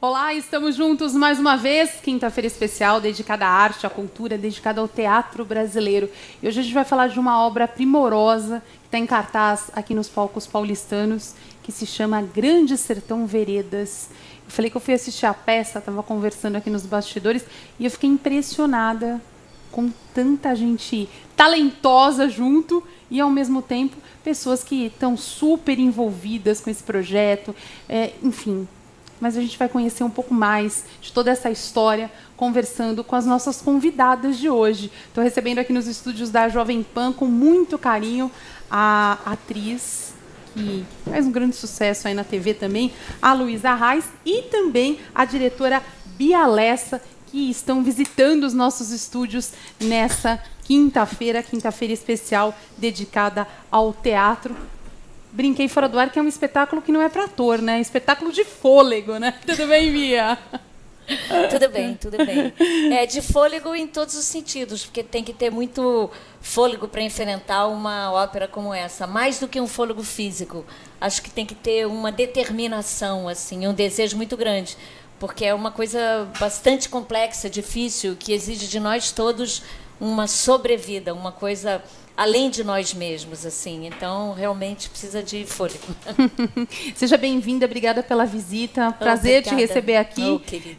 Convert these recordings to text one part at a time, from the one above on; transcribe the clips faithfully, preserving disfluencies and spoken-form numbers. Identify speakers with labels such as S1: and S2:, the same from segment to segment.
S1: Olá, estamos juntos mais uma vez, quinta-feira especial dedicada à arte, à cultura, dedicada ao teatro brasileiro. E hoje a gente vai falar de uma obra primorosa que está em cartaz aqui nos palcos paulistanos, que se chama Grande Sertão Veredas. Eu falei que eu fui assistir a peça, estava conversando aqui nos bastidores, e eu fiquei impressionada com tanta gente talentosa junto e, ao mesmo tempo, pessoas que estão super envolvidas com esse projeto, é, enfim... Mas a gente vai conhecer um pouco mais de toda essa história conversando com as nossas convidadas de hoje. Estou recebendo aqui nos estúdios da Jovem Pan, com muito carinho, a atriz que faz um grande sucesso aí na T V também, a Luísa Arraes, e também a diretora Bia Lessa, que estão visitando os nossos estúdios nessa quinta-feira, quinta-feira especial dedicada ao teatro. Brinquei fora do ar que é um espetáculo que não é para ator, né? Espetáculo de fôlego, né? Tudo bem, Bia?
S2: Tudo bem, tudo bem. É de fôlego em todos os sentidos, porque tem que ter muito fôlego para enfrentar uma ópera como essa. Mais do que um fôlego físico. Acho que tem que ter uma determinação, assim, um desejo muito grande. Porque é uma coisa bastante complexa, difícil, que exige de nós todos uma sobrevida, uma coisa... além de nós mesmos, assim. Então, realmente precisa de fôlego.
S1: Seja bem-vinda, obrigada pela visita. Prazer
S2: obrigada.
S1: te receber aqui.
S2: Oh, querida.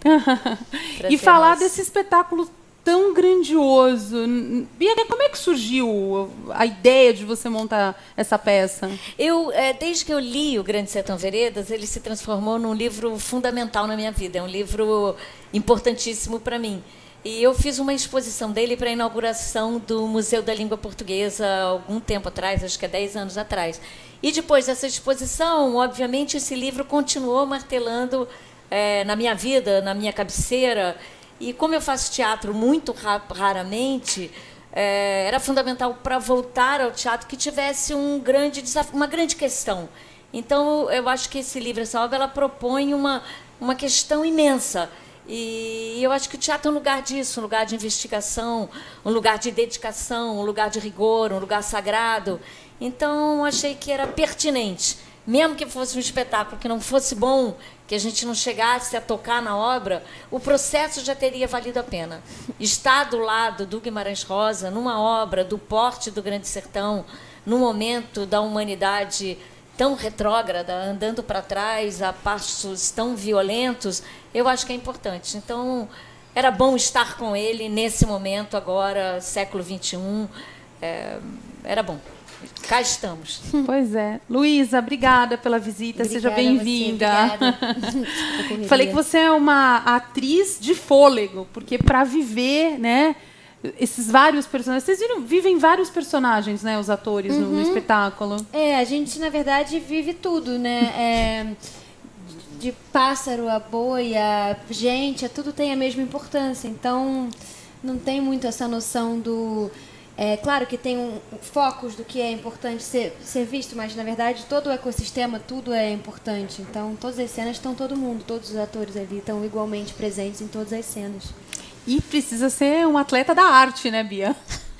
S1: E falar
S2: nosso.
S1: desse espetáculo tão grandioso. Bia, como é que surgiu a ideia de você montar essa peça?
S2: Eu, é, desde que eu li o Grande Sertão Veredas, ele se transformou num livro fundamental na minha vida. É um livro importantíssimo para mim. E eu fiz uma exposição dele para a inauguração do Museu da Língua Portuguesa há algum tempo atrás, acho que há dez anos atrás. E depois dessa exposição, obviamente, esse livro continuou martelando é, na minha vida, na minha cabeceira. E como eu faço teatro muito ra raramente, é, era fundamental para voltar ao teatro que tivesse um grande desafio, uma grande questão. Então, eu acho que esse livro, essa obra, ela propõe uma, uma questão imensa. E eu acho que o teatro é um lugar disso, um lugar de investigação, um lugar de dedicação, um lugar de rigor, um lugar sagrado. Então, achei que era pertinente, mesmo que fosse um espetáculo que não fosse bom, que a gente não chegasse a tocar na obra, o processo já teria valido a pena. Estar do lado do Guimarães Rosa, numa obra do porte do Grande Sertão, num momento da humanidade tão retrógrada, andando para trás a passos tão violentos, eu acho que é importante. Então, era bom estar com ele nesse momento, agora, século vinte e um. É, era bom. Cá estamos.
S1: Pois é. Luísa, obrigada pela visita. Obrigada, seja bem-vinda. Falei que você é uma atriz de fôlego, porque para viver, né, esses vários personagens... Vocês viram, vivem vários personagens, né, os atores, uhum. no, no espetáculo.
S3: É, a gente, na verdade, vive tudo, né? É, de pássaro a boi, a gente, a tudo tem a mesma importância. Então, não tem muito essa noção do... É claro que tem um, focos do que é importante ser, ser visto, mas, na verdade, todo o ecossistema, tudo é importante. Então, todas as cenas estão todo mundo, todos os atores ali estão igualmente presentes em todas as cenas.
S1: E precisa ser um atleta da arte, né, Bia?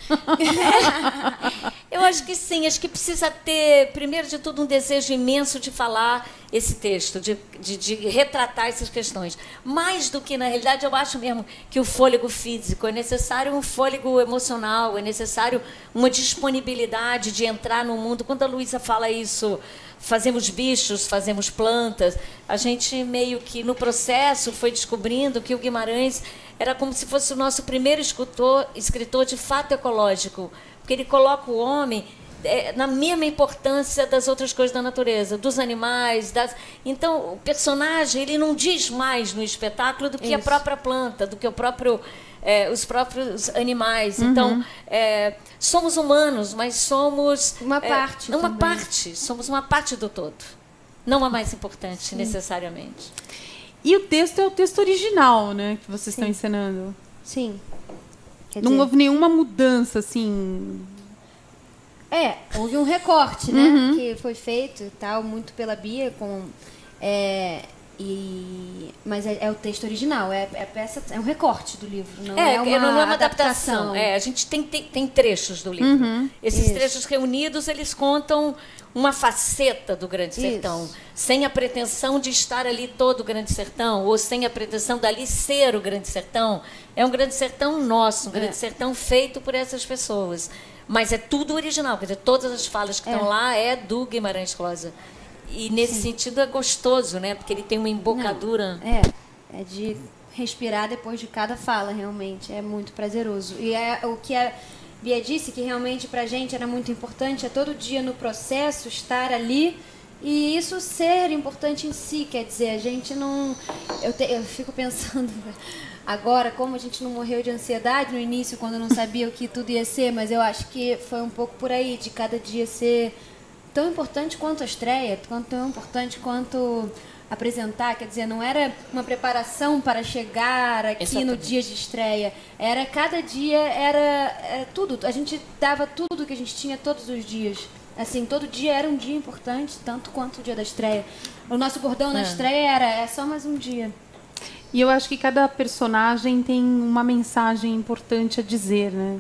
S2: Eu acho que sim, acho que precisa ter, primeiro de tudo, um desejo imenso de falar esse texto, de, de, de retratar essas questões. Mais do que, na realidade, eu acho mesmo que o fôlego físico, é necessário um fôlego emocional, é necessário uma disponibilidade de entrar no mundo. Quando a Luísa fala isso, fazemos bichos, fazemos plantas, a gente meio que no processo foi descobrindo que o Guimarães era como se fosse o nosso primeiro escritor, escritor de fato ecológico, porque ele coloca o homem é, na mesma importância das outras coisas da natureza, dos animais. Das... Então, o personagem ele não diz mais no espetáculo do que Isso. a própria planta, do que o próprio, é, os próprios animais. Uhum. Então, é, somos humanos, mas somos...
S3: Uma parte
S2: é, Uma
S3: também.
S2: parte, somos uma parte do todo. Não a mais importante, Sim. necessariamente.
S1: E o texto é o texto original, né, que vocês Sim. estão encenando.
S3: Sim. Quer
S1: não
S3: dizer...
S1: houve nenhuma mudança, assim...
S3: É, houve um recorte, né,
S1: uhum.
S3: que foi feito e tal, muito pela Bia, com... É, e Mas é, é o texto original, é, é, peça, é um recorte do livro, não
S2: é,
S3: é uma,
S2: não é uma
S3: adaptação.
S2: adaptação. É, a gente tem, tem, tem trechos do livro.
S1: Uhum,
S2: Esses
S3: isso.
S2: trechos reunidos, eles contam uma faceta do Grande Sertão,
S3: Isso.
S2: sem a pretensão de estar ali todo o Grande Sertão, ou sem a pretensão dali ser o Grande Sertão. É um Grande Sertão nosso, um Grande
S3: É.
S2: Sertão feito por essas pessoas. Mas é tudo original, quer dizer, todas as falas que
S3: É.
S2: estão lá é do Guimarães Rosa. E nesse
S3: Sim.
S2: sentido é gostoso, né? Porque ele tem uma embocadura.
S3: Não, é, é de respirar depois de cada fala, realmente. É muito prazeroso. E é o que a Bia disse, que realmente pra gente era muito importante, é todo dia no processo estar ali e isso ser importante em si. Quer dizer, a gente não... Eu, te, eu fico pensando agora como a gente não morreu de ansiedade no início, quando não sabia o que tudo ia ser, mas eu acho que foi um pouco por aí, de cada dia ser tão importante quanto a estreia, tão importante quanto apresentar, quer dizer, não era uma preparação para chegar aqui
S2: Exatamente.
S3: no dia de estreia, era cada dia, era, era tudo, a gente dava tudo que a gente tinha todos os dias, assim, todo dia era um dia importante, tanto quanto o dia da estreia. O nosso bordão na
S2: É.
S3: estreia era, é só mais um dia.
S1: E eu acho que cada personagem tem uma mensagem importante a dizer, né?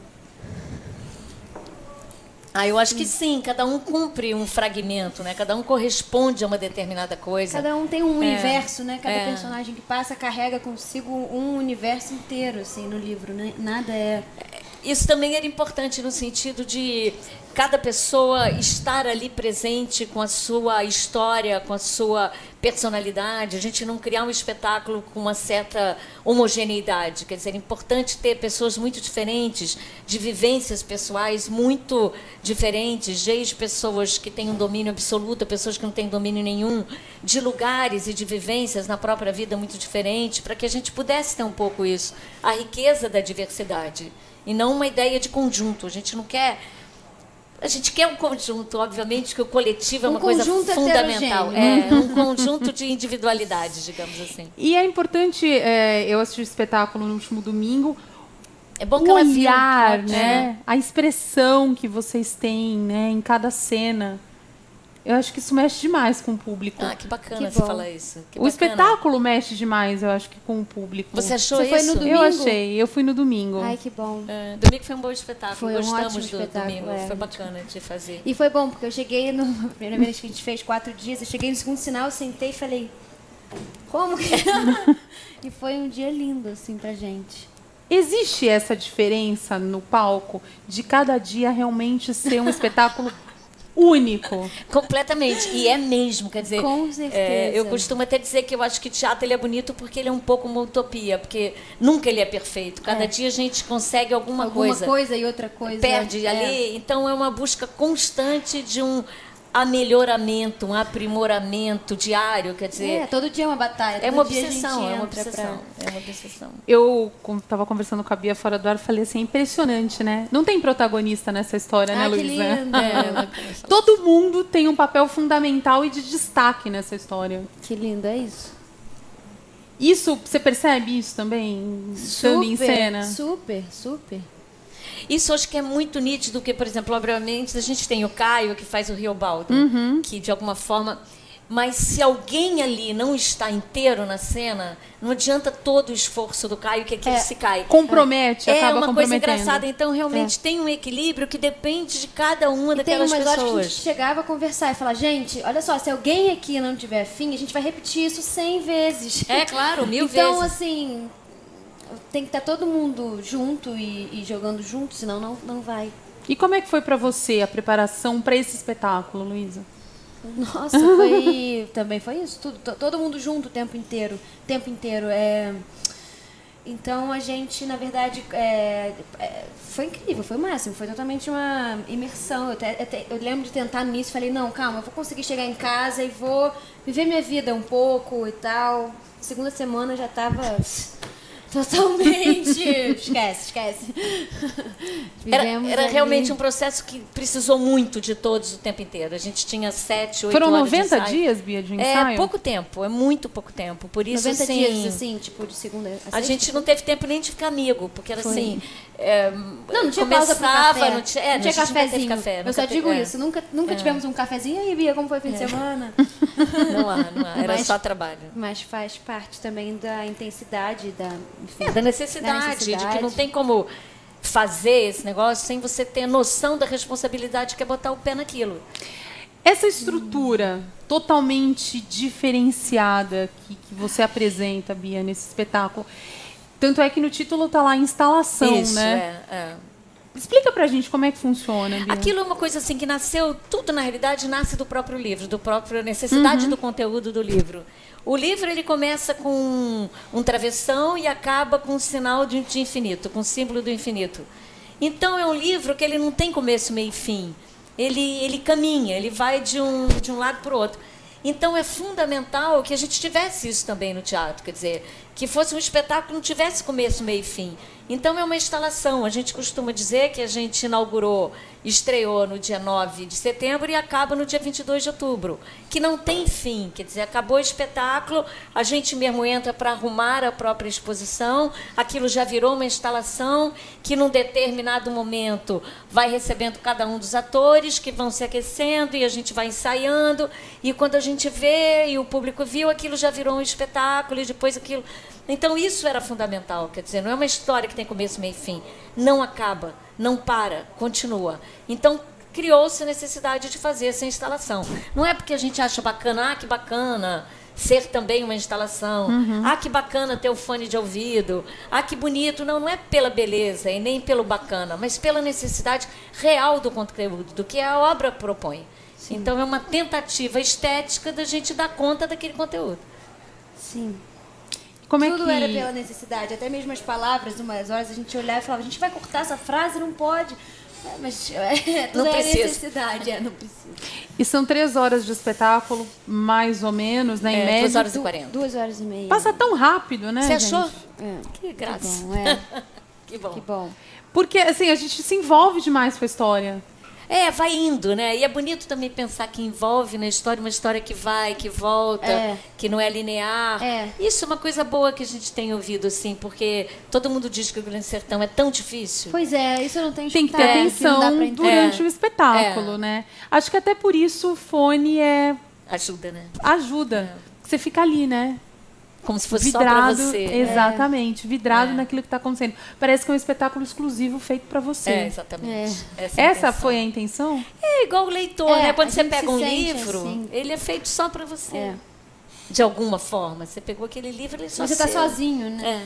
S2: Ah, eu acho que sim, cada um cumpre um fragmento, né? Cada um corresponde a uma determinada coisa.
S3: Cada um tem um
S2: É.
S3: universo, né? Cada
S2: É.
S3: personagem que passa carrega consigo um universo inteiro, assim, no livro, né? Nada é...
S2: Isso também era importante no sentido de cada pessoa estar ali presente com a sua história, com a sua personalidade, a gente não criar um espetáculo com uma certa homogeneidade. Quer dizer, é importante ter pessoas muito diferentes, de vivências pessoais muito diferentes, desde pessoas que têm um domínio absoluto, pessoas que não têm domínio nenhum, de lugares e de vivências na própria vida muito diferentes, para que a gente pudesse ter um pouco isso, a riqueza da diversidade. E não uma ideia de conjunto. A gente não quer... A gente quer um conjunto, obviamente, que o coletivo é
S3: Um
S2: uma coisa
S3: conjunto
S2: fundamental.
S3: heterogêneo.
S2: É um conjunto de individualidades, digamos assim.
S1: E é importante, é, eu assisti o espetáculo no último domingo,
S2: É bom que
S1: o
S2: ela viu,
S1: olhar,
S2: pode-
S1: né? A expressão que vocês têm, né? Em cada cena. Eu acho que isso mexe demais com o público.
S2: Ah, que bacana
S3: Que
S2: você
S3: bom.
S2: falar isso. Que
S1: o
S2: bacana.
S1: espetáculo mexe demais, eu acho que com o público.
S2: Você achou
S3: Você foi
S2: isso?
S3: no domingo?
S1: Eu achei, eu fui no domingo.
S3: Ai, que bom.
S2: É, domingo foi um bom espetáculo.
S3: Foi um
S2: Gostamos
S3: ótimo
S2: do
S3: espetáculo,
S2: domingo.
S3: é.
S2: Foi bacana de fazer.
S3: E foi bom, porque eu cheguei no a primeira vez que a gente fez quatro dias, eu cheguei no segundo sinal, sentei e falei, como que... E foi um dia lindo, assim, pra gente.
S1: Existe essa diferença no palco de cada dia realmente ser um espetáculo único?
S2: Completamente. E é mesmo, quer dizer...
S3: Com certeza.
S2: é, eu costumo até dizer que eu acho que teatro ele é bonito porque ele é um pouco uma utopia, porque nunca ele é perfeito. Cada
S3: É.
S2: dia a gente consegue alguma,
S3: Alguma
S2: coisa.
S3: coisa. e outra coisa.
S2: Perde
S3: é.
S2: ali. Então é uma busca constante de um amelhoramento, um aprimoramento diário, quer dizer...
S3: É, todo dia é uma batalha.
S2: É
S3: todo
S2: uma
S3: dia a gente
S2: obsessão, é uma
S3: entra
S2: obsessão.
S3: pra-
S2: É uma obsessão.
S1: Eu estava conversando com a Bia fora do ar, falei assim, é impressionante, né? Não tem protagonista nessa história, né,
S3: Ah, que
S1: Luísa?
S3: lindo.
S2: É,
S1: Todo mundo tem um papel fundamental e de destaque nessa história.
S3: Que lindo, é isso.
S1: Isso, você percebe isso também, estando em cena?
S3: super, super.
S2: Isso acho que é muito nítido, porque, por exemplo, obviamente, a gente tem o Caio, que faz o Riobaldo,
S1: Uhum.
S2: que de alguma forma... Mas se alguém ali não está inteiro na cena, não adianta todo o esforço do Caio, que aquele
S3: É.
S2: se cai.
S1: Compromete,
S2: É
S1: acaba
S2: uma coisa
S1: comprometendo.
S2: engraçada. Então, realmente, tem um equilíbrio que depende de cada uma
S3: E tem
S2: daquelas
S3: umas horas que a
S2: pessoas.
S3: gente chegava a conversar e falar, gente, olha só, se alguém aqui não tiver afim, a gente vai repetir isso cem vezes.
S2: É, claro, mil
S3: então,
S2: vezes.
S3: assim, tem que estar todo mundo junto e, e jogando junto, senão não, não vai.
S1: E como é que foi pra você a preparação para esse espetáculo, Luísa?
S3: Nossa, foi. Também foi isso, tudo. to- Todo mundo junto o tempo inteiro. O tempo inteiro. É... Então a gente, na verdade, é... é, foi incrível, foi o máximo, foi totalmente uma imersão. Eu, até- até- eu lembro de tentar no início, falei, não, calma, eu vou conseguir chegar em casa e vou viver minha vida um pouco e tal. Segunda semana eu já tava Totalmente. Esquece, esquece.
S2: Era,
S3: Vivemos
S2: era
S3: ali.
S2: realmente um processo que precisou muito de todos o tempo inteiro. A gente tinha sete, oito
S1: Foram
S2: horas
S1: noventa
S2: de ensaio.
S1: dias, Bia, de ensaio?
S2: É pouco tempo, é muito pouco tempo. Por isso,
S3: noventa
S2: assim,
S3: dias, assim, tipo, de segunda a sexta?
S2: a gente não teve tempo nem de ficar amigo, porque era
S3: Foi.
S2: assim... É,
S3: Não, não tinha pausa pro
S2: começava,
S3: café.
S2: Não tinha, é,
S3: não tinha
S2: a gente nunca teve
S3: cafezinho.
S2: café,
S3: Eu
S2: nunca
S3: só
S2: teve-
S3: digo
S2: é.
S3: isso. Nunca, nunca
S2: É.
S3: tivemos um cafezinho. E aí, Bia, como foi o fim de semana?
S2: Não há, não há. Era
S3: Mas-
S2: só trabalho.
S3: Mas faz parte também da intensidade, da... Enfim,
S2: É, da necessidade,
S3: da necessidade.
S2: de que não tem como fazer esse negócio sem você ter noção da responsabilidade que é botar o pé naquilo.
S1: Essa estrutura totalmente diferenciada que, que você apresenta, Bia, nesse espetáculo. Tanto é que no título está lá instalação,
S2: Isso,
S1: né?
S2: é, é.
S1: Explica pra gente como é que funciona, Bia.
S2: Aquilo é uma coisa assim que nasceu, tudo na realidade nasce do próprio livro, do próprio necessidade do conteúdo do livro. O livro ele começa com um travessão e acaba com um sinal de, de infinito, com o símbolo do infinito. Então é um livro que ele não tem começo, meio e fim. Ele, ele caminha, ele vai de um, de um lado para o outro. Então é fundamental que a gente tivesse isso também no teatro, quer dizer, que fosse um espetáculo que não tivesse começo, meio e fim. Então é uma instalação. A gente costuma dizer que a gente inaugurou, estreou no dia nove de setembro e acaba no dia vinte e dois de outubro, que não tem fim, quer dizer, acabou o espetáculo, a gente mesmo entra para arrumar a própria exposição, aquilo já virou uma instalação que num determinado momento vai recebendo cada um dos atores que vão se aquecendo e a gente vai ensaiando, e quando a gente vê e o público viu, aquilo já virou um espetáculo e depois aquilo... Então, isso era fundamental, quer dizer, não é uma história que tem começo, meio e fim. Não acaba, não para, continua. Então, criou-se a necessidade de fazer essa instalação. Não é porque a gente acha bacana, ah, que bacana ser também uma instalação, uhum. ah, que bacana ter o fone de ouvido, ah, que bonito. Não, não é pela beleza e nem pelo bacana, mas pela necessidade real do conteúdo, do que a obra propõe. Sim. Então, é uma tentativa estética da gente dar conta daquele conteúdo.
S3: Sim.
S1: Como é
S3: Tudo
S1: que...
S3: era pela necessidade, até mesmo as palavras, umas horas a gente olhava e falava, a gente vai cortar essa frase, não pode. É, mas é, tudo
S2: não
S3: é
S2: precisa.
S3: necessidade, é, não precisa.
S1: E são três horas de espetáculo, mais ou menos, né? Em
S2: é,
S1: média.
S2: duas horas e quarenta.
S3: Duas horas e meia.
S1: Passa tão rápido, né,
S2: Você
S1: gente?
S2: achou?
S3: É.
S2: Que graça.
S3: Que bom, é.
S2: Que bom.
S3: Que bom.
S1: Porque, assim, a gente se envolve demais com a história.
S2: É, vai indo, né? E é bonito também pensar que envolve na história uma história que vai, que volta,
S3: É.
S2: que não é linear.
S3: É.
S2: Isso é uma coisa boa que a gente tem ouvido, assim, porque todo mundo diz que o Grande Sertão é tão difícil.
S3: Pois é, isso eu não tenho
S1: Tem que ter
S3: escutado,
S1: atenção
S3: não dá pra entender.
S1: durante
S2: É.
S1: o espetáculo,
S2: É.
S1: né? Acho que até por isso o fone é...
S2: Ajuda, né?
S1: ajuda. Você fica ali, né?
S2: Como se fosse só pra
S1: Vidrado,
S2: você.
S1: exatamente, vidrado
S2: É.
S1: naquilo que está acontecendo. Parece que é um espetáculo exclusivo feito para você.
S2: É, exatamente.
S3: É.
S2: Essa, é a
S1: Essa
S2: intenção.
S1: foi a intenção?
S2: É igual o leitor,
S3: É,
S2: né? Quando
S3: a
S2: você
S3: gente
S2: pega
S3: se
S2: um
S3: sente
S2: livro,
S3: assim.
S2: ele é feito só pra você.
S3: É.
S2: De alguma forma. Você pegou aquele livro, ele é só
S3: Você tá
S2: seu.
S3: sozinho, né?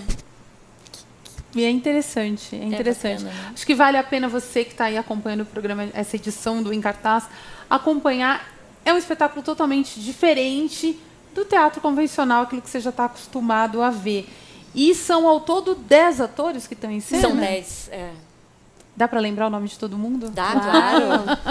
S2: É.
S1: E é interessante, é interessante.
S2: bacana, né?
S1: Acho que vale a pena você que está aí acompanhando o programa, essa edição do Em Cartaz, acompanhar. É um espetáculo totalmente diferente do teatro convencional, aquilo que você já está acostumado a ver. E são ao todo dez atores que estão em cena?
S2: São dez. É.
S1: Dá para lembrar o nome de todo mundo?
S2: Dá, claro.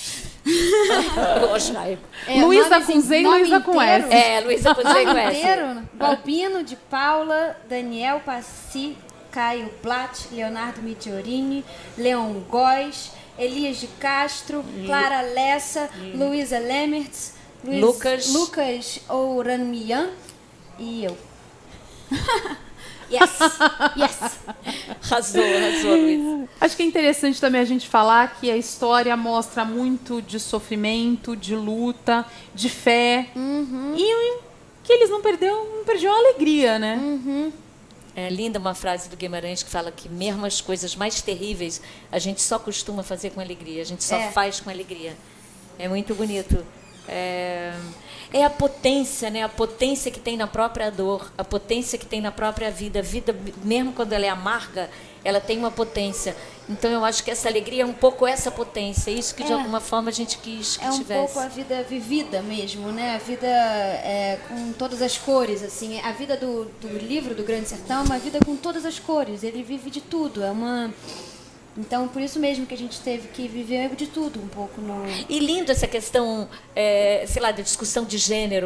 S3: É,
S1: Luísa
S3: nome-
S1: com Z e
S3: nome
S1: Luísa com
S3: inteiro.
S1: S.
S2: É, Luísa com Z com
S3: Nome
S2: S.
S3: inteiro? Balbino de Paula, Daniel Passi, Caio Blatt, Leonardo Migliorini, Leon Góes, Elias de Castro, Clara Lessa, Luísa Lemertz, Luiz-
S2: Lucas.
S3: Lucas Ouranmian e eu. Yes, yes.
S2: Arrasou, arrasou, Luísa.
S1: Acho que é interessante também a gente falar que a história mostra muito de sofrimento, de luta, de fé.
S3: Uhum.
S1: E que eles não perderam, não perdiam a alegria, né?
S3: Uhum.
S2: É linda uma frase do Guimarães que fala que mesmo as coisas mais terríveis a gente só costuma fazer com alegria, a gente só
S3: É.
S2: faz com alegria. É muito bonito. É, é a potência, né? A potência que tem na própria dor, a potência que tem na própria vida. A vida, mesmo quando ela é amarga, ela tem uma potência. Então eu acho que essa alegria é um pouco essa potência, é isso que de
S3: É.
S2: alguma forma a gente quis que
S3: É um
S2: tivesse.
S3: pouco a vida vivida mesmo, né? A vida é, com todas as cores, assim. A vida do, do livro do Grande Sertão é uma vida com todas as cores. Ele vive de tudo. É uma... Então, por isso mesmo que a gente teve que viver de tudo um pouco no...
S2: E lindo essa questão, é, sei lá, da discussão de gênero,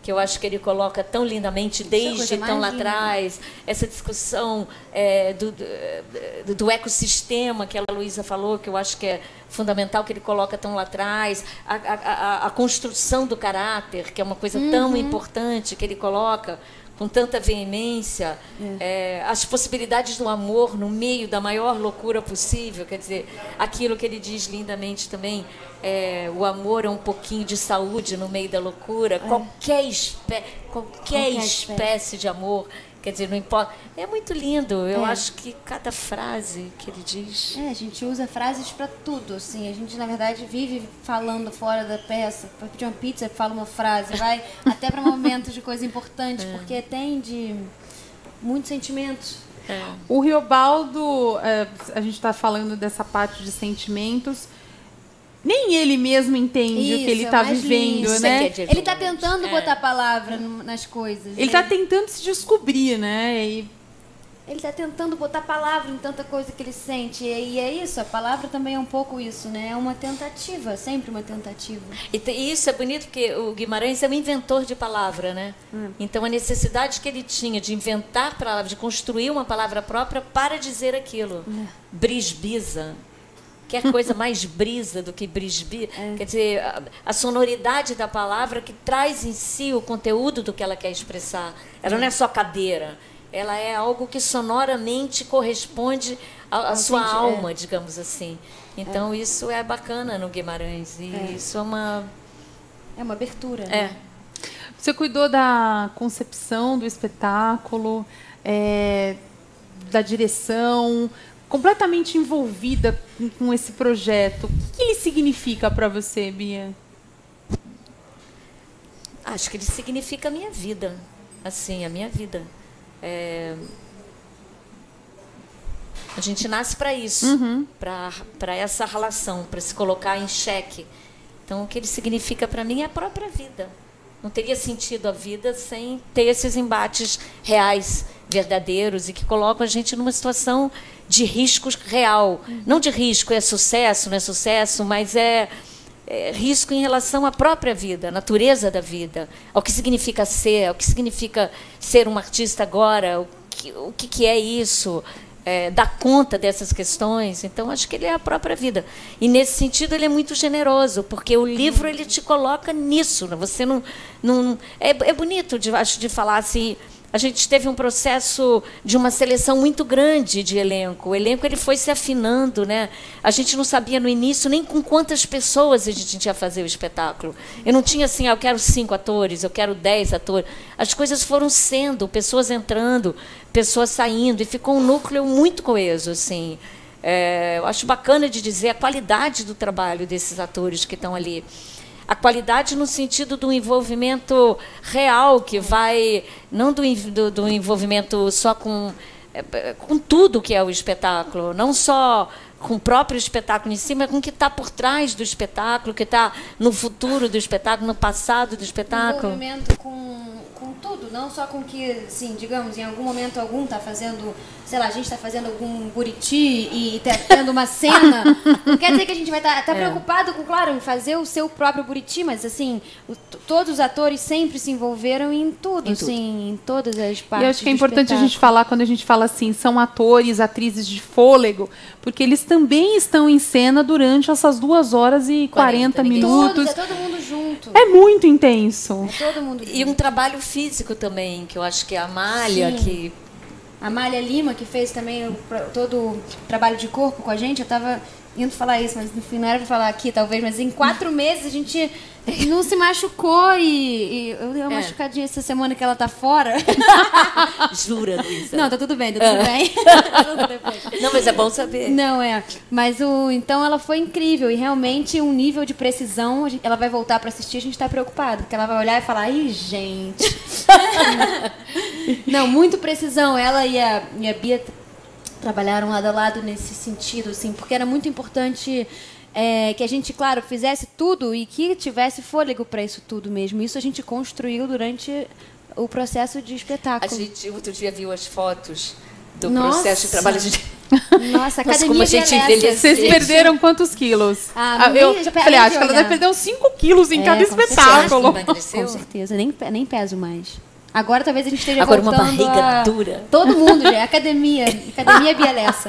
S2: que eu acho que ele coloca tão lindamente desde tão lá atrás, essa discussão é, do, do, do ecossistema que a Luísa falou, que eu acho que é fundamental, que ele coloca tão lá atrás, a, a, a, a construção do caráter, que é uma coisa uhum. tão importante que ele coloca com tanta veemência, é. É, as possibilidades do amor no meio da maior loucura possível, quer dizer, aquilo que ele diz lindamente também, é, o amor é um pouquinho de saúde no meio da loucura, é. qualquer, espé qualquer, qualquer espécie, espécie de amor, quer dizer, não importa. É muito lindo, eu é. acho que cada frase que ele diz...
S3: É, a gente usa frases para tudo, assim, a gente, na verdade, vive falando fora da peça, para pedir uma pizza, fala uma frase, vai até para momentos de coisa importante, é. porque tem de muitos sentimentos.
S1: É. O Riobaldo, é, a gente está falando dessa parte de sentimentos, nem ele mesmo entende Isso, o que ele está vivendo, lindo. né?
S3: É ele está tentando é. botar a palavra nas coisas.
S1: Ele está né? tentando se descobrir, né? E...
S3: Ele está tentando botar palavra em tanta coisa que ele sente. E é isso, a palavra também é um pouco isso, né? É uma tentativa, sempre uma tentativa.
S2: E isso é bonito porque o Guimarães é um inventor de palavra, né? Hum. Então a necessidade que ele tinha de inventar palavras, de construir uma palavra própria para dizer aquilo. Hum. Brisbisa. Quer coisa mais brisa do que brisbi, é. quer dizer, a, a sonoridade da palavra que traz em si o conteúdo do que ela quer expressar. Ela é. não é só cadeira, ela é algo que sonoramente corresponde à, à sua senti, alma, é. digamos assim. Então, é. isso é bacana no Guimarães, e é. isso é uma...
S3: É uma abertura,
S2: é.
S3: né?
S1: Você cuidou da concepção do espetáculo, é, da direção... completamente envolvida com esse projeto. O que ele significa para você, Bia?
S2: Acho que ele significa a minha vida. Assim, a minha vida. É... A gente nasce para isso, uhum. para essa relação, para se colocar em xeque. Então, o que ele significa para mim é a própria vida. Não teria sentido a vida sem ter esses embates reais, verdadeiros, e que colocam a gente numa situação de risco real. Uhum. Não de risco, é sucesso, não é sucesso, mas é, é risco em relação à própria vida, à natureza da vida, ao que significa ser, ao que significa ser um artista agora, o que, o que, que é isso, é, dar conta dessas questões. Então, acho que ele é a própria vida. E, nesse sentido, ele é muito generoso, porque o livro ele te coloca nisso. Você não... não é, é bonito, de, acho, de falar assim... A gente teve um processo de uma seleção muito grande de elenco. O elenco ele foi se afinando, né? A gente não sabia no início nem com quantas pessoas a gente ia fazer o espetáculo. Eu não tinha assim, ah, eu quero cinco atores, eu quero dez atores. As coisas foram sendo, pessoas entrando, pessoas saindo, e ficou um núcleo muito coeso, assim. É, eu acho bacana de dizer a qualidade do trabalho desses atores que estão ali. A qualidade no sentido do envolvimento real, que vai, não do, do, do envolvimento só com, com tudo que é o espetáculo, não só com o próprio espetáculo em si, mas com o que está por trás do espetáculo, que está no futuro do espetáculo, no passado do espetáculo.
S3: Envolvimento com, com tudo, não só com que, assim, digamos, em algum momento algum está fazendo, sei lá, a gente está fazendo algum buriti e está tendo uma cena, não quer dizer que a gente vai estar tá, tá é. preocupado com, claro, em fazer o seu próprio buriti, mas, assim, o, todos os atores sempre se envolveram em tudo, em assim, tudo. Em todas as partes.
S1: E eu acho que é importante a gente falar, quando a gente fala assim, são atores, atrizes de fôlego, porque eles também estão em cena durante essas duas horas e quarenta minutos.
S3: Todos, é todo mundo junto.
S1: É muito intenso.
S3: É todo mundo junto.
S2: E um trabalho físico também, que eu acho que é a Amália, Sim. que...
S3: A Amália Lima, que fez também o, todo o trabalho de corpo com a gente, eu estava indo falar isso, mas enfim, não era para falar aqui, talvez, mas em quatro meses a gente não se machucou e, e eu dei uma é. machucadinha essa semana que ela tá fora.
S2: Jura, Luísa?
S3: Não, tá tudo bem, tá tudo
S2: é.
S3: bem.
S2: Não, mas é bom saber.
S3: Não, é. Mas o, então ela foi incrível e realmente um nível de precisão, ela vai voltar para assistir, a gente tá preocupado, porque ela vai olhar e falar, ai, gente. Não, muito precisão. Ela e a, e a Bia trabalharam lado a lado nesse sentido, assim, porque era muito importante é, que a gente, claro, fizesse tudo e que tivesse fôlego para isso tudo mesmo. Isso a gente construiu durante o processo de espetáculo.
S2: A gente outro dia viu as fotos do
S3: Nossa.
S2: processo de trabalho. A gente...
S3: Nossa,
S2: Nossa,
S3: academia
S2: como a gente
S3: envelhece.
S2: envelheceu.
S1: Vocês perderam quantos quilos?
S3: Ah,
S1: eu
S3: nem- já
S1: falei,
S3: parei
S1: acho
S3: de
S1: que ela
S3: olhar.
S1: deve perder uns cinco quilos em
S3: É,
S1: cada
S3: com certeza.
S1: espetáculo.
S2: Você acha que emagreceu?
S3: Com certeza, nem, pe- nem peso mais. Agora talvez a gente esteja
S2: Agora uma
S3: voltando
S2: barriga
S3: a...
S2: dura.
S3: Todo mundo já, academia, academia bielessa.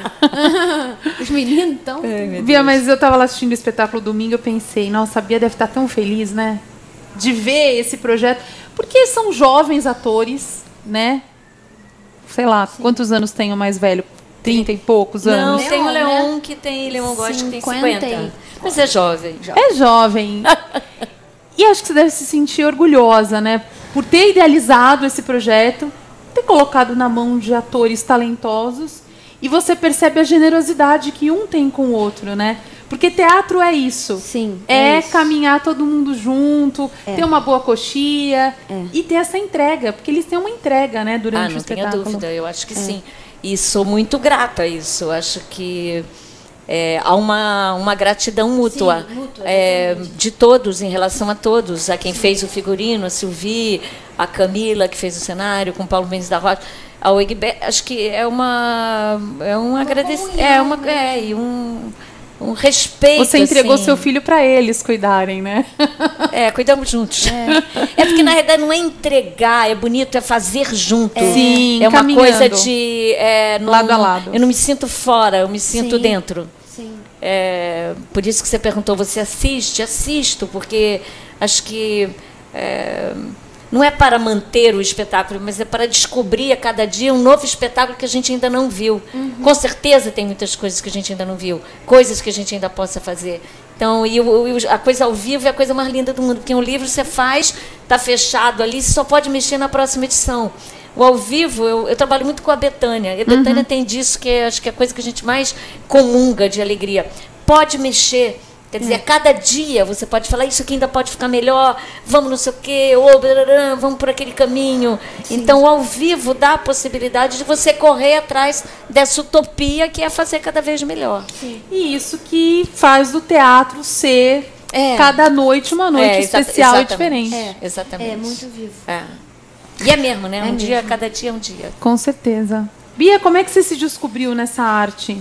S3: Os meninos estão...
S1: Bia, mas eu tava lá assistindo o espetáculo domingo, eu pensei, nossa, a Bia deve estar tão feliz, né? De ver esse projeto. Porque são jovens atores, né? Sei lá, quantos anos tem o mais velho? Trinta e poucos
S2: Não,
S1: anos?
S2: tem o
S3: Leon,
S2: Leon
S3: né?
S2: que tem, Leon Góes que tem
S3: cinquenta
S2: cinquenta.
S3: e-
S2: Mas é jovem.
S1: É jovem. E acho que você deve se sentir orgulhosa, né? Por ter idealizado esse projeto, ter colocado na mão de atores talentosos, e você percebe a generosidade que um tem com o outro, né? Porque teatro é isso.
S3: Sim,
S1: É,
S3: é isso.
S1: caminhar todo mundo junto, ter uma boa coxia
S3: É.
S1: e ter essa entrega, porque eles têm uma entrega, né,
S2: Ah,
S1: durante o
S2: não tenha
S1: espetáculo.
S2: dúvida, eu acho que sim. E sou muito grata a isso. Acho que é, há uma, uma gratidão mútua,
S3: Sim, mútua,
S2: é,
S3: exatamente.
S2: de todos, em relação a todos. A quem fez o figurino, a Silvi, a Camila, que fez o cenário, com o Paulo Mendes da Rocha, ao Egberto. Acho que é uma, é um agradecimento. É, uma, é, e um, um respeito.
S1: Você entregou
S2: assim.
S1: seu filho para eles cuidarem, né?
S2: É, cuidamos juntos. É. porque, na realidade, não é entregar, é bonito, é fazer junto.
S1: Sim,
S2: é uma
S1: caminhando.
S2: coisa de... É, não-
S1: Lado a lado.
S2: Eu não me sinto fora, eu me sinto
S3: Sim.
S2: dentro.
S3: Sim.
S2: É, por isso que você perguntou, você assiste? Assisto, porque acho que... é, não é para manter o espetáculo, mas é para descobrir a cada dia um novo espetáculo que a gente ainda não viu. Com certeza tem muitas coisas que a gente ainda não viu, coisas que a gente ainda possa fazer. Então, e o, o- a coisa ao vivo é a coisa mais linda do mundo, porque um livro você faz, está fechado ali, você só pode mexer na próxima edição. O ao vivo, eu, eu trabalho muito com a Betânia. E a Betânia tem disso, que é, acho que é a coisa que a gente mais comunga de alegria. Pode mexer. Quer dizer, a cada dia você pode falar, isso aqui ainda pode ficar melhor, vamos não sei o quê, ou brarã, vamos por aquele caminho. Então, ao vivo dá a possibilidade de você correr atrás dessa utopia que é fazer cada vez melhor.
S1: E isso que faz do teatro ser
S2: É.
S1: cada noite uma noite
S2: É, exa-
S1: especial e
S2: exatamente.
S1: diferente.
S2: É, exatamente.
S3: É muito vivo.
S2: É. E é mesmo, né?
S3: É
S2: um
S3: mesmo.
S2: dia, cada dia é um dia.
S1: Com certeza. Bia, como é que você se descobriu nessa arte?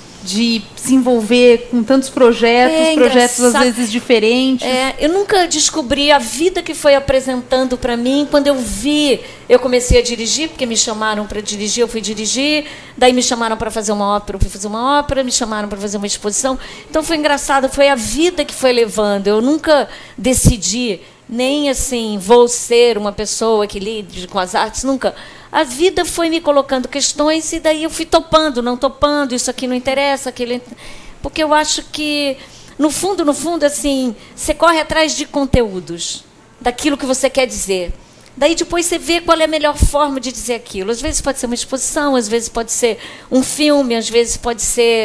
S1: De se envolver com tantos projetos,
S2: É
S1: projetos às
S2: engraçado.
S1: vezes diferentes.
S2: É, eu nunca descobri a vida que foi apresentando para mim quando eu vi. Eu comecei a dirigir, porque me chamaram para dirigir, eu fui dirigir. Daí me chamaram para fazer uma ópera, eu fui fazer uma ópera. Me chamaram para fazer uma exposição. Então foi engraçado, foi a vida que foi levando. Eu nunca decidi, nem assim, vou ser uma pessoa que lide com as artes, nunca. A vida foi me colocando questões e daí eu fui topando, não topando, isso aqui não interessa, aquilo. Porque eu acho que, no fundo, no fundo, assim, você corre atrás de conteúdos, daquilo que você quer dizer. Daí depois você vê qual é a melhor forma de dizer aquilo. Às vezes pode ser uma exposição, às vezes pode ser um filme, às vezes pode ser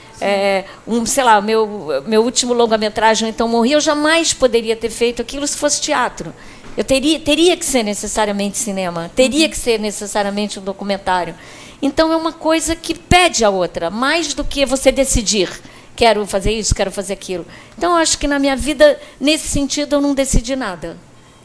S2: é, um, sei lá, meu, meu último longa-metragem, Então Morri, eu jamais poderia ter feito aquilo se fosse teatro. Eu teria, teria que ser necessariamente cinema, teria que ser necessariamente um documentário. Então é uma coisa que pede a outra, mais do que você decidir, quero fazer isso, quero fazer aquilo. Então eu acho que na minha vida, nesse sentido, eu não decidi nada.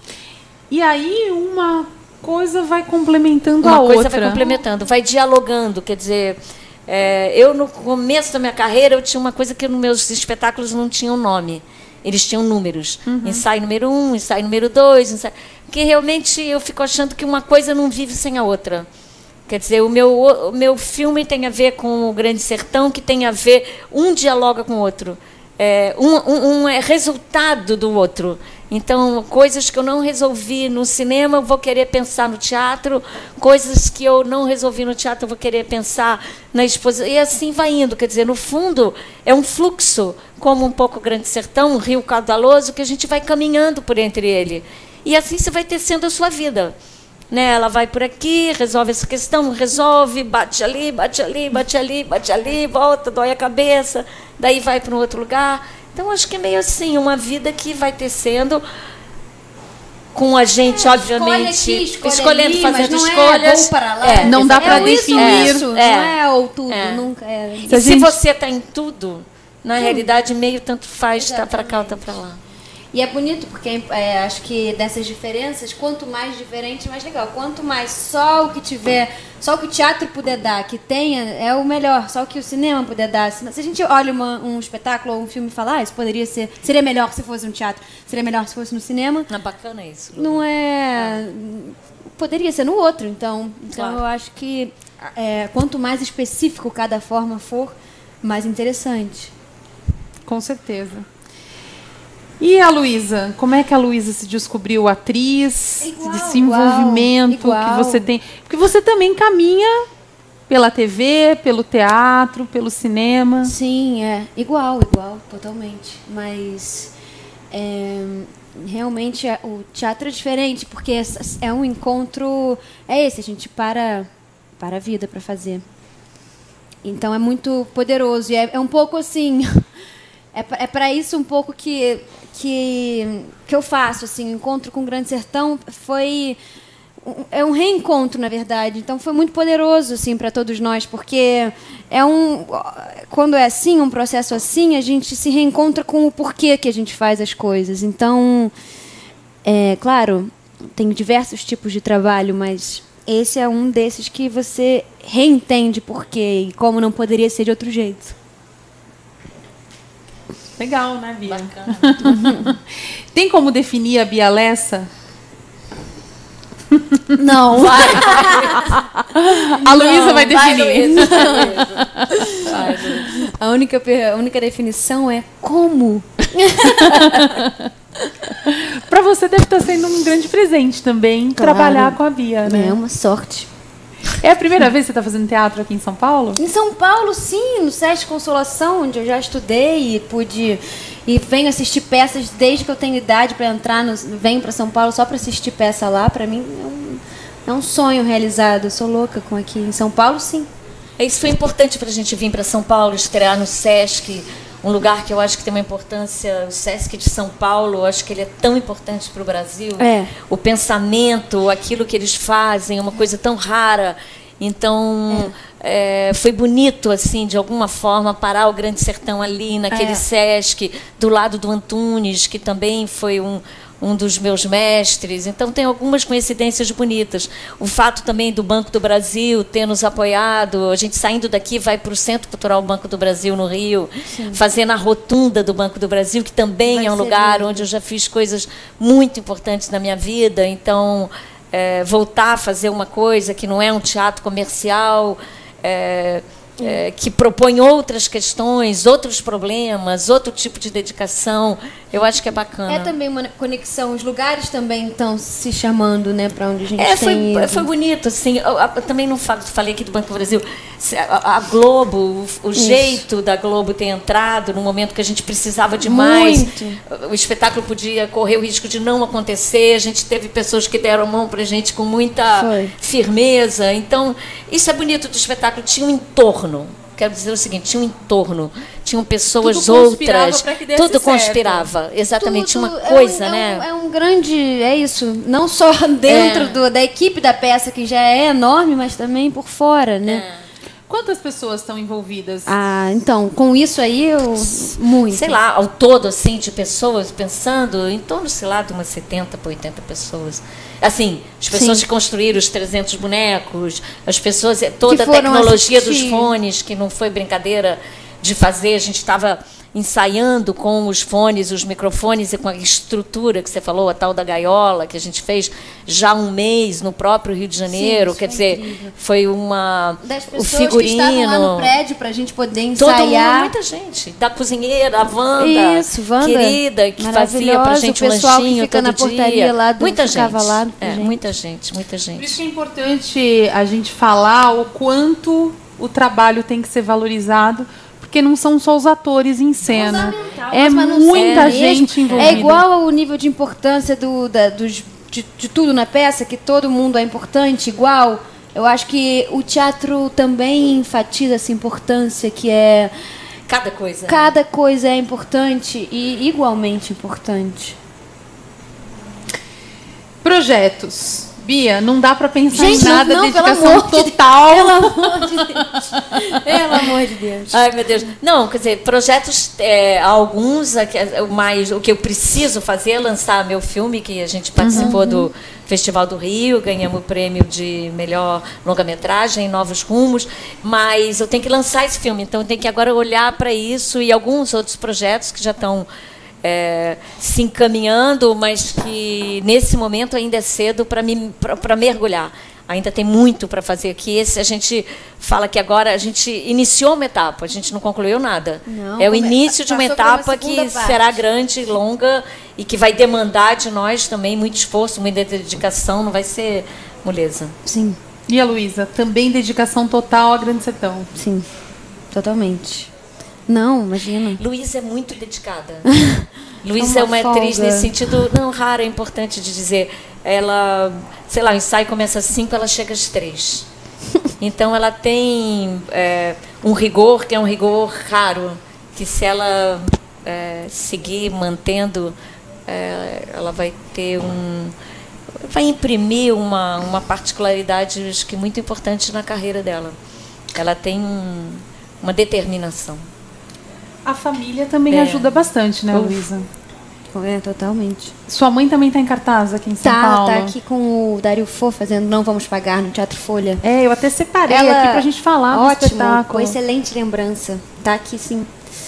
S1: E aí uma coisa vai complementando
S2: Uma
S1: a
S2: coisa
S1: outra.
S2: vai complementando, vai dialogando, quer dizer, é, eu no começo da minha carreira eu tinha uma coisa que nos meus espetáculos não tinham nome. Eles tinham números. Uhum. Ensaio número um, ensaio número dois. Ensaio... Porque realmente eu fico achando que uma coisa não vive sem a outra. Quer dizer, o meu, o meu filme tem a ver com o Grande Sertão, que tem a ver, um dialoga com o outro. É, um, um, um é resultado do outro. Então, coisas que eu não resolvi no cinema, eu vou querer pensar no teatro. Coisas que eu não resolvi no teatro, eu vou querer pensar na exposição. E assim vai indo. Quer dizer, no fundo, é um fluxo, como um pouco o Grande Sertão, um rio caudaloso, que a gente vai caminhando por entre ele. E assim você vai tecendo a sua vida. Né? Ela vai por aqui, resolve essa questão, resolve, bate ali, bate ali, bate ali, bate ali, volta, dói a cabeça, daí vai para um outro lugar. Então, acho que é meio assim, uma vida que vai tecendo com a gente,
S3: É,
S2: obviamente,
S3: escolhe aqui, escolhe
S2: escolhendo,
S3: ali,
S2: fazendo
S3: mas não
S2: escolhas.
S3: É, vou para lá.
S2: É,
S1: Não dá pra
S3: é isso,
S1: definir.
S3: isso,
S2: É.
S3: não é ou tudo,
S2: É.
S3: nunca é.
S2: E
S1: Se a
S2: se
S1: gente-
S2: você está em tudo, na realidade, meio tanto faz, está para cá ou está para lá.
S3: E é bonito porque é, acho que dessas diferenças, quanto mais diferente, mais legal. Quanto mais só o que tiver, só o que o teatro puder dar, que tenha, é o melhor. Só o que o cinema puder dar. Se a gente olha uma, um espetáculo ou um filme e fala, ah, isso poderia ser, seria melhor se fosse no teatro, seria melhor se fosse no cinema.
S2: Não é bacana isso.
S3: Não é... Poderia ser no outro, então. Então
S2: Claro.
S3: eu acho que é, quanto mais específico cada forma for, mais interessante.
S1: Com certeza. E a Luísa? Como é que a Luísa se descobriu atriz?
S3: Igual,
S1: desse envolvimento
S3: igual,
S1: que
S3: igual.
S1: você tem? Porque você também caminha pela T V, pelo teatro, pelo cinema.
S3: Sim, é. Igual, igual, totalmente. Mas é, realmente é, o teatro é diferente, porque é, é um encontro... É esse, a gente para, para a vida para fazer. Então é muito poderoso. E é, é um pouco assim... É, é para isso um pouco que, que, que eu faço. Assim, o encontro com o Grande Sertão foi... É um reencontro, na verdade. Então foi muito poderoso assim, para todos nós, porque é um, quando é assim, um processo assim, a gente se reencontra com o porquê que a gente faz as coisas. Então, é claro, tem diversos tipos de trabalho, mas esse é um desses que você reentende porquê e como não poderia ser de outro jeito.
S1: Legal, né, Bia?
S2: Bacana.
S1: Tem como definir a Bia Lessa?
S3: Não.
S1: Vai. A Luísa vai
S2: Vai,
S1: definir.
S2: Luísa, vai, Luísa. Vai, Luísa.
S3: A única, per- a única definição é como.
S1: Para você deve estar sendo um grande presente também
S3: Claro.
S1: trabalhar com a Bia, né?
S3: É uma sorte.
S1: É a primeira vez que você está fazendo teatro aqui em São Paulo?
S3: Em São Paulo, sim, no SESC Consolação, onde eu já estudei e pude e venho assistir peças desde que eu tenho idade para entrar, no, venho para São Paulo só para assistir peça lá. Para mim é um, é um sonho realizado. Eu sou louca com aqui em São Paulo, sim.
S2: Isso foi importante para a gente vir para São Paulo, estrear no SESC, um lugar que eu acho que tem uma importância, o SESC de São Paulo, eu acho que ele é tão importante para o Brasil.
S3: É.
S2: O pensamento, aquilo que eles fazem, é uma coisa tão rara. Então, é, foi bonito, assim, de alguma forma, parar o Grande Sertão ali, naquele
S3: É.
S2: SESC, do lado do Antunes, que também foi um, um dos meus mestres. Então, tem algumas coincidências bonitas. O fato também do Banco do Brasil ter nos apoiado, a gente saindo daqui vai para o Centro Cultural Banco do Brasil, no Rio, fazendo a rotunda do Banco do Brasil, que também
S3: Vai
S2: é um
S3: ser
S2: lugar
S3: lindo.
S2: onde eu já fiz coisas muito importantes na minha vida. Então... É, voltar a fazer uma coisa que não é um teatro comercial, é, é, que propõe outras questões, outros problemas, outro tipo de dedicação, eu acho que é bacana.
S3: É também uma conexão, os lugares também estão se chamando, né, para onde a gente
S2: É,
S3: tem
S2: foi,
S3: ido.
S2: foi bonito, assim. Eu, eu também não falo, falei aqui do Banco do Brasil. A, a Globo, o, o jeito da Globo ter entrado no momento que a gente precisava de mais.
S3: Muito.
S2: O espetáculo podia correr o risco de não acontecer. A gente teve pessoas que deram a mão pra gente com muita
S3: Foi.
S2: firmeza. Então, isso é bonito do espetáculo. Tinha um entorno. Quero dizer o seguinte, tinha um entorno, tinham pessoas
S1: Tudo conspirava
S2: outras,
S1: pra que desse
S2: tudo
S1: certo.
S2: conspirava. Exatamente, tinha uma
S3: Tudo é
S2: coisa,
S3: um- é
S2: né?
S3: um- É um grande, é isso, não só dentro
S2: É.
S3: do, da equipe da peça, que já é enorme, mas também por fora, né?
S2: É.
S1: Quantas pessoas estão envolvidas?
S3: Ah, então, com isso aí, eu, muito.
S2: Sei lá, ao todo, assim, de pessoas, pensando, em torno, sei lá, de umas setenta para oitenta pessoas. Assim, as pessoas
S3: Sim.
S2: que construíram os trezentos bonecos, as pessoas, toda a
S3: foram
S2: tecnologia dos
S3: assistir.
S2: fones, que não foi brincadeira de fazer, a gente estava ensaiando com os fones, os microfones e com a estrutura que você falou, a tal da gaiola, que a gente fez já há um mês no próprio Rio de Janeiro.
S3: isso
S2: Quer
S3: foi
S2: dizer,
S3: incrível.
S2: foi uma.
S3: Das
S2: o
S3: pessoas
S2: figurino.
S3: que estavam lá no prédio pra gente poder
S2: Todo mundo,
S3: ensaiar.
S2: muita gente. Da cozinheira, a Wanda,
S3: Isso, Wanda,
S2: querida, que fazia pra
S3: maravilhosa,
S2: gente
S3: o
S2: um
S3: pessoal que
S2: lanchinho
S3: fica
S2: todo
S3: na
S2: dia.
S3: portaria lá do-
S2: muita
S3: ficava
S2: gente.
S3: lá com a
S2: É,
S3: gente.
S2: muita gente, muita
S1: Por isso
S2: gente.
S1: que é importante a gente falar o quanto o trabalho tem que ser valorizado, porque não são só os atores em cena.
S3: Fundamental,
S1: É
S3: mas não
S1: muita
S3: sei
S1: gente
S3: mesmo.
S1: envolvida.
S3: É igual ao nível de importância do, da, dos, de, de tudo na peça, que todo mundo é importante, igual. Eu acho que o teatro também enfatiza essa importância, que é
S2: Cada coisa.
S3: cada coisa é importante e igualmente importante.
S1: Projetos. Bia, não dá pra pensar
S3: Gente,
S1: em nada,
S3: não,
S1: dedicação total.
S3: Pelo amor de Deus. Pelo amor de Deus.
S2: Ai, meu Deus. Não, quer dizer, projetos, é, alguns, mas o que eu preciso fazer é lançar meu filme, que a gente participou uhum. do Festival do Rio, ganhamos o prêmio de melhor longa-metragem, Novos Rumos, mas eu tenho que lançar esse filme, então eu tenho que agora olhar para isso e alguns outros projetos que já estão É, se encaminhando, mas que nesse momento ainda é cedo para me para mergulhar. Ainda tem muito para fazer aqui. Esse a gente fala que agora a gente iniciou uma etapa, a gente não concluiu nada. Não, é o início de uma etapa que parte. será grande, longa e que vai demandar de nós também muito esforço, muita dedicação. Não vai ser moleza.
S3: Sim.
S1: E a Luísa, também dedicação total a Grande Sertão.
S3: Sim, totalmente. Não, imagina.
S2: Luísa é muito dedicada. Luísa é uma, é uma atriz nesse sentido, não raro, é importante de dizer. Ela, sei lá, o ensaio começa às cinco, ela chega às três. Então ela tem é, um rigor que é um rigor raro, que se ela é, seguir mantendo, é, ela vai ter um, vai imprimir uma uma particularidade, acho que muito importante na carreira dela. Ela tem um, uma determinação.
S1: A família também é. ajuda bastante, né, Luísa?
S3: É, totalmente.
S1: Sua mãe também está em cartaz aqui em São
S3: tá,
S1: Paulo?
S3: Tá aqui com o Dario Fo fazendo Não Vamos Pagar no Teatro Folha.
S1: É, eu até separei Ela, aqui pra gente falar
S3: ótimo,
S1: do espetáculo.
S3: Com excelente lembrança. Tá aqui, sim,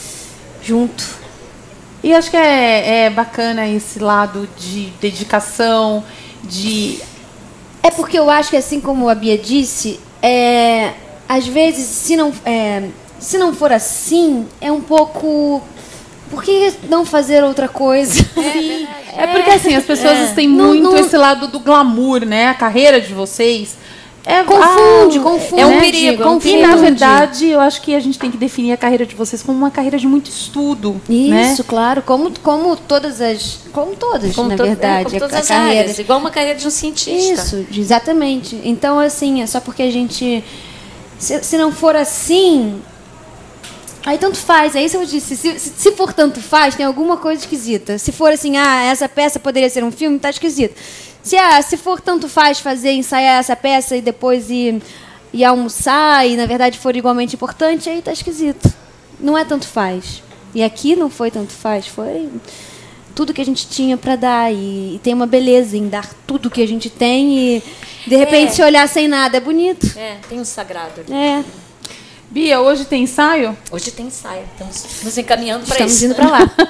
S3: junto.
S1: E acho que é, é bacana esse lado de dedicação, de...
S3: É porque eu acho que, assim como a Bia disse, é, às vezes, se não... É, Se não for assim, é um pouco... Por que não fazer outra coisa?
S1: É, é porque assim, as pessoas é. têm muito não, não... esse lado do glamour, né? A carreira de vocês... É,
S3: confunde,
S1: ah,
S3: confunde.
S1: É um perigo. Confunde. E, na verdade, eu acho que a gente tem que definir a carreira de vocês como uma carreira de muito estudo.
S3: Isso,
S1: né?
S3: claro. Como, como todas as... Como todas,
S2: como
S3: na
S2: to
S3: verdade.
S2: É, como todas
S3: a, a
S2: as
S3: carreira.
S2: áreas. Igual uma carreira de um cientista.
S3: Isso, exatamente. Então, assim, é só porque a gente... Se, se não for assim... Aí tanto faz, é isso que eu disse. Se, se, se for tanto faz, tem alguma coisa esquisita. Se for assim, ah, essa peça poderia ser um filme, tá esquisito. Se, ah, se for tanto faz fazer, ensaiar essa peça e depois ir, ir almoçar e, na verdade, for igualmente importante, aí tá esquisito. Não é tanto faz. E aqui não foi tanto faz, foi tudo que a gente tinha para dar. E, e tem uma beleza em dar tudo que a gente tem e, de repente, é. se olhar sem nada é bonito.
S2: É, tem um sagrado ali.
S3: É.
S1: Bia, hoje tem ensaio?
S2: Hoje tem ensaio. Estamos nos encaminhando para isso.
S3: Estamos indo para lá.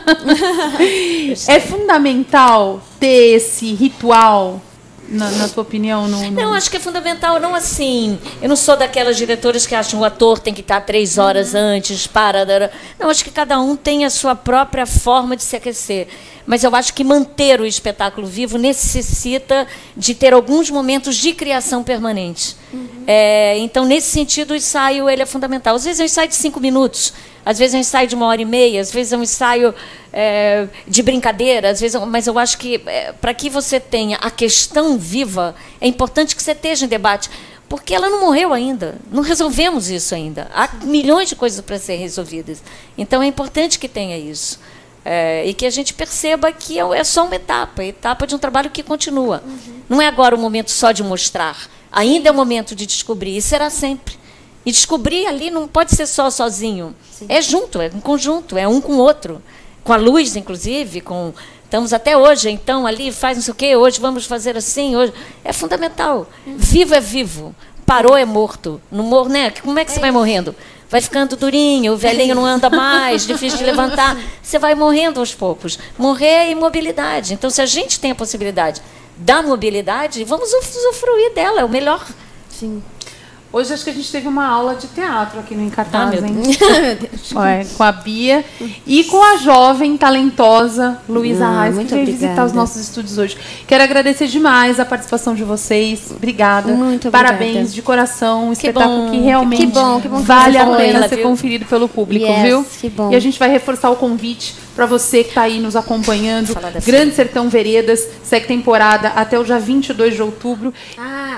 S1: É fundamental ter esse ritual, na, na tua opinião? No, no...
S2: Não, acho que é fundamental. Não assim... Eu não sou daquelas diretoras que acham que o ator tem que estar três horas uhum. antes, para... Não, acho que cada um tem a sua própria forma de se aquecer. Mas eu acho que manter o espetáculo vivo necessita de ter alguns momentos de criação permanente. Uhum. É, então, nesse sentido, o ensaio ele é fundamental. Às vezes é um ensaio de cinco minutos, às vezes é um ensaio de uma hora e meia, às vezes é um ensaio é, de brincadeira, às vezes, mas eu acho que é, para que você tenha a questão viva, é importante que você esteja em debate. Porque ela não morreu ainda, não resolvemos isso ainda. Há milhões de coisas para serem resolvidas. Então, é importante que tenha isso. É, e que a gente perceba que é só uma etapa, etapa de um trabalho que continua. Uhum. Não é agora o momento só de mostrar. Ainda é o momento de descobrir, e será sempre. E descobrir ali não pode ser só sozinho. Sim. É junto, é em conjunto, é um com o outro. Com a luz, inclusive, com... Estamos até hoje, então, ali, faz não sei o quê, hoje vamos fazer assim, hoje... É fundamental. Uhum. Vivo é vivo, parou é morto. Não mor... né? Como é que é você vai morrendo? Vai ficando durinho, o velhinho não anda mais, difícil de levantar. Você vai morrendo aos poucos. Morrer é imobilidade. Então, se a gente tem a possibilidade da mobilidade, vamos usufruir dela, é o melhor.
S3: Sim.
S1: Hoje acho que a gente teve uma aula de teatro aqui no Encartaz,
S2: ah, meu
S1: hein?
S2: Deus.
S1: É, com a Bia e com a jovem, talentosa Luísa ah, Reis, que veio obrigada. visitar os nossos estúdios hoje. Quero agradecer demais a participação de vocês. Obrigada.
S3: Muito
S1: Parabéns
S3: obrigada.
S1: de coração. Um
S2: que
S1: espetáculo
S2: bom.
S1: que realmente
S3: que bom, que bom que
S1: vale a
S3: bom,
S1: pena
S2: ela,
S1: ser
S2: viu?
S1: conferido pelo público,
S3: yes,
S1: viu?
S3: Que bom.
S1: E a gente vai reforçar o convite para você que está aí nos acompanhando. Grande Sertão Veredas, segue temporada até o dia vinte e dois de outubro.
S3: Ah,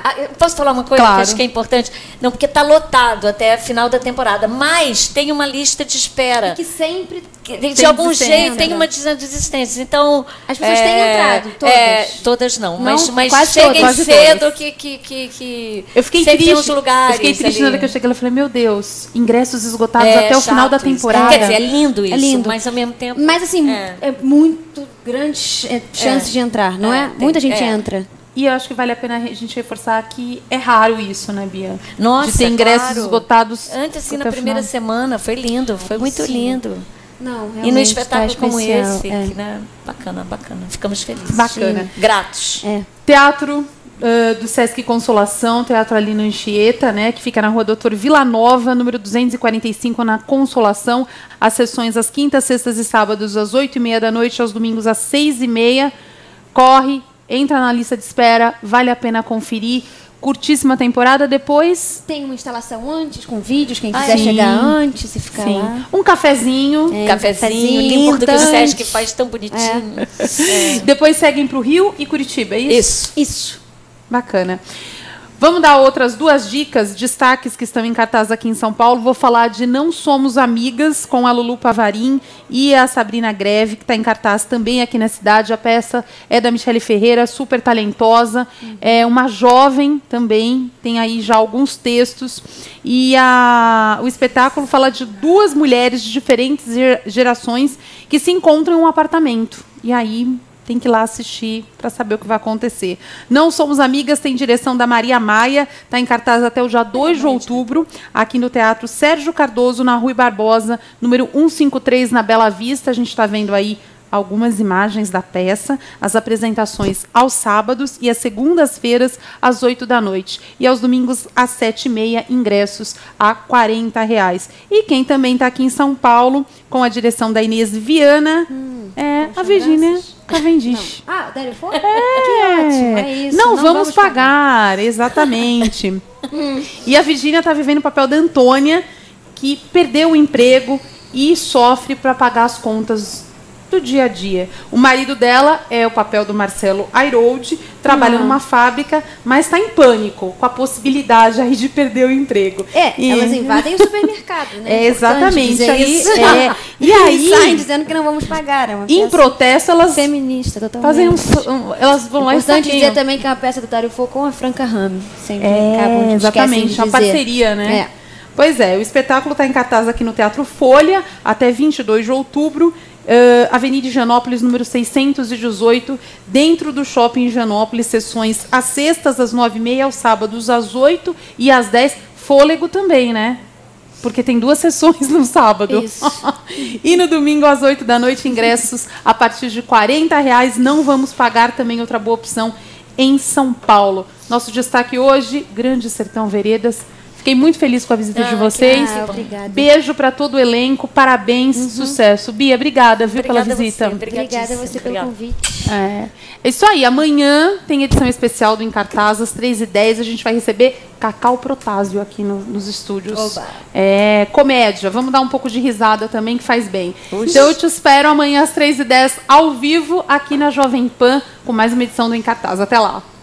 S2: Ah, eu posso falar uma coisa
S1: Claro.
S2: que acho que é importante? Não, porque está lotado até a final da temporada, mas tem uma lista de espera.
S3: Que sempre
S2: Que, de
S1: Tem
S2: algum
S1: desistência,
S2: jeito tem
S3: né?
S2: uma desistência. Então.
S3: As pessoas têm entrado, todas.
S2: É, todas não,
S3: Não,
S2: mas, mas
S3: quase
S2: cheguem
S3: todas.
S1: Quase
S2: cedo
S1: todas.
S2: que, que, que, que.
S1: Eu fiquei
S2: sempre
S1: triste.
S2: tem uns lugares.
S1: eu fiquei triste na hora
S2: ali.
S1: que eu cheguei. Eu falei, meu Deus, ingressos esgotados
S2: É
S1: até o final da
S2: chato isso.
S1: temporada.
S2: Quer dizer, é lindo isso,
S3: lindo.
S2: mas ao mesmo tempo.
S3: Mas assim,
S2: É.
S3: é, muito grandes é, chances
S2: É.
S3: de entrar, não
S2: É,
S3: é?
S2: tem-
S3: Muita gente
S2: é.
S3: entra.
S1: E eu acho que vale a pena a gente reforçar que é raro isso, né, Bia?
S2: Nossa,
S1: de ter ingressos
S2: claro.
S1: esgotados.
S2: Antes, assim,
S1: até
S2: na
S1: o
S2: primeira
S1: final.
S2: semana, foi lindo, foi muito
S3: Sim.
S2: lindo.
S3: Não,
S2: E no
S3: realmente
S2: espetáculo
S3: tá
S2: como
S3: especial,
S2: esse,
S3: é.
S2: que, né? Bacana, bacana. Ficamos felizes.
S1: Bacana.
S2: Gratos.
S3: É.
S1: Teatro uh, do Sesc Consolação, Teatro ali no Anchieta, né, que fica na rua Doutor Vila Nova, número duzentos e quarenta e cinco, na Consolação. As sessões às quintas, sextas e sábados, às oito e meia da noite, aos domingos, às seis e meia. Corre, entra na lista de espera, vale a pena conferir. Curtíssima temporada. Depois,
S3: Tem uma instalação antes, com vídeos, quem
S2: Ah,
S3: quiser
S1: sim.
S3: chegar antes e ficar
S1: sim,
S3: lá.
S1: um cafezinho.
S3: É,
S2: Cafezinho,
S3: cafezinho,
S2: lindo que o
S3: importante.
S2: Sesc faz tão bonitinho.
S1: Depois seguem para o Rio e Curitiba, é isso?
S2: Isso.
S3: Isso.
S1: Bacana. Vamos dar outras duas dicas, destaques que estão em cartaz aqui em São Paulo. Vou falar de Não Somos Amigas, com a Lulu Pavarim e a Sabrina Greve, que está em cartaz também aqui na cidade. A peça é da Michele Ferreira, super talentosa. É uma jovem também, tem aí já alguns textos. E a, o espetáculo fala de duas mulheres de diferentes ger- gerações que se encontram em um apartamento. E aí tem que ir lá assistir para saber o que vai acontecer. Não Somos Amigas tem direção da Maria Maia, está em cartaz até o dia dois de outubro, aqui no Teatro Sérgio Cardoso, na Rui Barbosa, número cento e cinquenta e três, na Bela Vista. A gente está vendo aí algumas imagens da peça, as apresentações aos sábados e às segundas-feiras, às oito da noite. E aos domingos, às sete e meia, ingressos a quarenta reais. E quem também está aqui em São Paulo, com a direção da Inês Viana, hum, é a Virgínia Cavendish.
S3: Ah, o Dario For? É. Que ótimo, é isso.
S1: Não, vamos, pagar, exatamente. E a Virgínia está vivendo o papel da Antônia, que perdeu o emprego e sofre para pagar as contas do dia a dia. O marido dela é o papel do Marcelo Airold, trabalha
S3: Uhum.
S1: numa fábrica, mas está em pânico com a possibilidade aí de perder o emprego.
S3: É,
S1: E-
S3: elas invadem o supermercado, né?
S1: É, exatamente.
S3: Dizer
S1: Aí,
S3: isso.
S1: é, e
S3: E
S1: aí,
S3: saem dizendo que não vamos pagar. É uma
S1: em
S3: peça
S1: protesto, elas
S3: feminista, totalmente.
S1: fazem um, um- elas vão lá e
S3: Importante
S1: saqueiam.
S3: dizer também que é uma peça do Dario For com a Franca Rame. Sempre acabam
S1: É,
S3: de
S1: exatamente,
S3: de
S1: uma
S3: dizer.
S1: parceria, né?
S3: É.
S1: Pois é, o espetáculo está em cartaz aqui no Teatro Folha, até vinte e dois de outubro, uh, Avenida Higienópolis, número seiscentos e dezoito, dentro do Shopping Higienópolis, sessões às sextas, às nove e meia, aos sábados, às oito e às dez. Fôlego também, né? Porque tem duas sessões no sábado.
S3: Isso.
S1: E no domingo, às oito da noite, ingressos a partir de quarenta reais. Não vamos pagar, também outra boa opção em São Paulo. Nosso destaque hoje, Grande Sertão Veredas. Fiquei muito feliz com a visita
S2: Ah,
S1: de vocês.
S3: Ah, obrigada.
S1: Beijo para todo o elenco, parabéns, sucesso. Bia, obrigada, viu,
S2: Obrigada
S1: pela
S2: a você,
S1: visita.
S3: Obrigada a você
S2: Obrigadíssima,
S3: pelo
S2: obrigada.
S3: convite.
S1: É. É isso aí, amanhã tem edição especial do Em Cartaz, às três e dez, a gente vai receber Cacau Protásio aqui no- nos estúdios.
S3: Oba.
S1: É, comédia, vamos dar um pouco de risada também, que faz bem. Então eu te espero amanhã às três e dez, ao vivo, aqui na Jovem Pan, com mais uma edição do Em Cartaz. Até lá.